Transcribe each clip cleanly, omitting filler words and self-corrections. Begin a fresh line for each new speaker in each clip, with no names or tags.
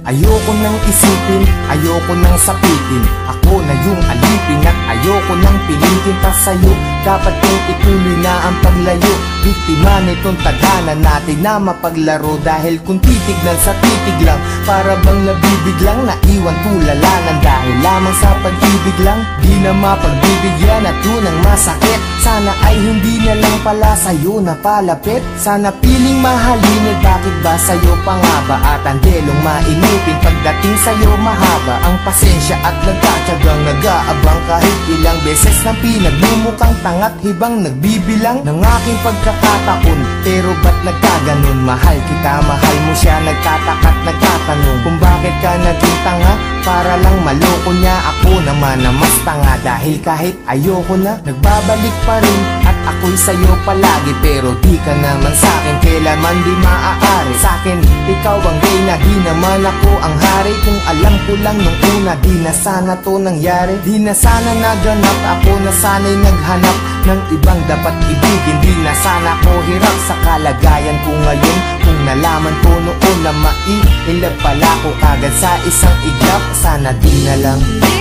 Ayoko nang isipin, ayoko nang sapitin. Ako na yung alipin at ayoko nang pilitin pa sa'yo. Dapat kong ituloy na ang paglayo. Biktima nitong tadhana natin na mapaglaro. Dahil kung titignan sa titig lang, para bang nabibiglang naiwan tulalanan. Dahil lamang sa pag-ibig lang, di na mapagbibigyan at yun ang masakit. Sana ay hindi na lang pala sa'yo napalapit. Sana piling mahalin, bakit ba sa'yo pa nga ba? At ang delong mainipin pagdating sa'yo mahaba ang pasensya at nagkatsagang nag-aabang. Kahit ilang beses na pinaglumukhang tangat hibang nagbibilang ng aking pagkakataon. Pero ba't nagkaganon? Mahal kita, mahal mo siya. Nagtatakat, nagtatanong kung bakit ka naging tanga. Para lang maloko niya, ako naman na mas tanga. Dahil kahit ayoko na, nagbabalik pa rin. At ako'y sa'yo palagi, pero di ka naman sa'kin kailanman di maaari. Sa'kin, ikaw ang reyna, di naman ako ang hari. Kung alam ko lang nung una, di na sana to nangyari. Di na sana naganap, ako na sana'y naghanap ng ibang dapat ibigin. Di na sana ko hirap sa kalagayan ko ngayon. Kung nalaman ko noon na maiilag pala ko kagad sa isang iglap, sana di na lang.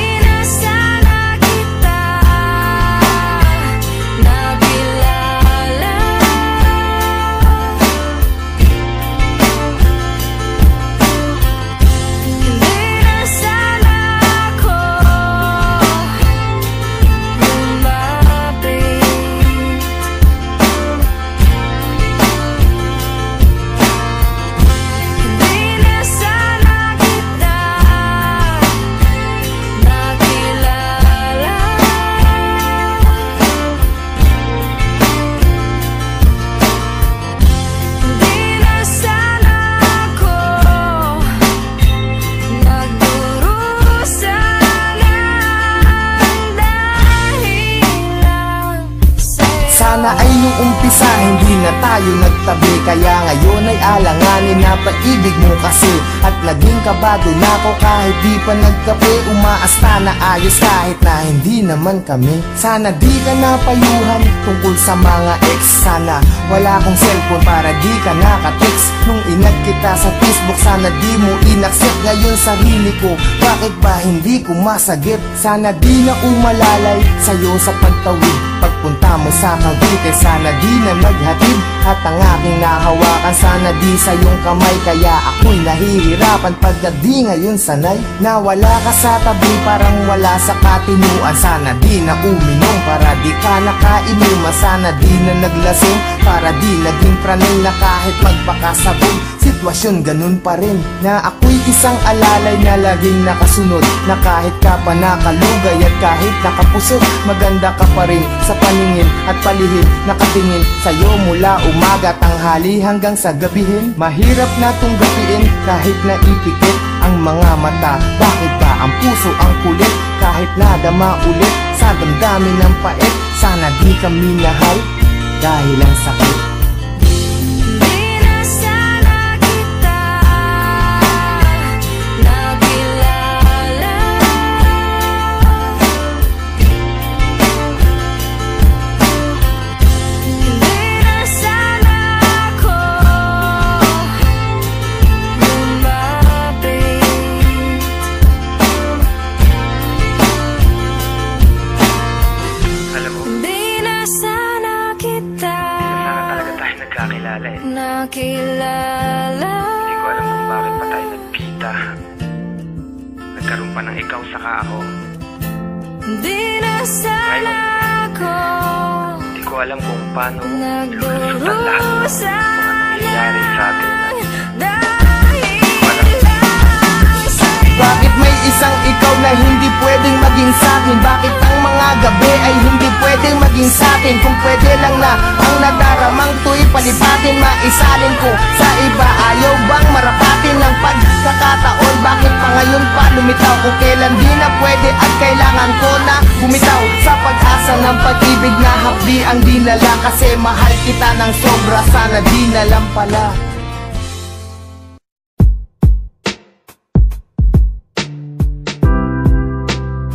Sana ay nung umpisa hindi na tayo nagtabi. Kaya ngayon ay alanganin na pag-ibig mo kasi. At naging kabado na ako kahit di pa nagkape. Umaasta na ayos kahit na hindi naman kami. Sana di ka napayuhan tungkol sa mga ex. Sana wala akong cellphone para di ka nakatext. Nung inag kita sa Facebook, sana di mo inaccept. Ngayon sarili ko, bakit ba hindi ko masagip? Sana di na umalalay sa'yo sa pagtawid. Pagpunta mo sa Cavite, sana di na naghatid. At ang aking nahawakan, sana di sa iyong kamay. Kaya ako'y nahihirapan pagka di ngayon sanay. Na wala ka sa tabi, parang wala sa katinuan. Sana di na uminom, para di ka nakainuman. Sana di na naglasing, para di naging pranay. Na kahit magpakasabog, sitwasyon ganun pa rin. Na ako'y isang alalay na laging nakasunod. Na kahit ka pa nakalugay at kahit nakapusot, maganda ka pa rin sa paningin at palihim. Nakatingin sa'yo mula umaga, tanghali hanggang sa gabihin. Mahirap na tong gapiin kahit naipikit ang mga mata. Bakit ba ang puso ang kulit kahit nadama ulit sa damdamin ng pait? Sana di ka minahal dahil ang sakit.
Nakilala.
Hindi ko alam kung bakit pa tayo nagkita. Nagkaroon pa ng ikaw saka ako.
Di na sana ako.
Hindi ko alam kung paano lulusutan lahat ng mga nangyayari sa atin.
Bakit may isang ikaw na hindi pwedeng maging sa'kin? Bakit ang mga gabi ay hindi pwedeng maging sa'tin? Kung pwede lang na ang nadaramang to'y palipatin, maisalin ko sa iba. Ayaw bang marapatin ng pagkakataon? Bakit pa ngayon pa lumitaw? Kung kailan di na pwede at kailangan ko na bumitaw sa pag-asa ng pag-ibig na hapdi ang dinala. Kasi mahal kita ng sobra, sana di na lang pala.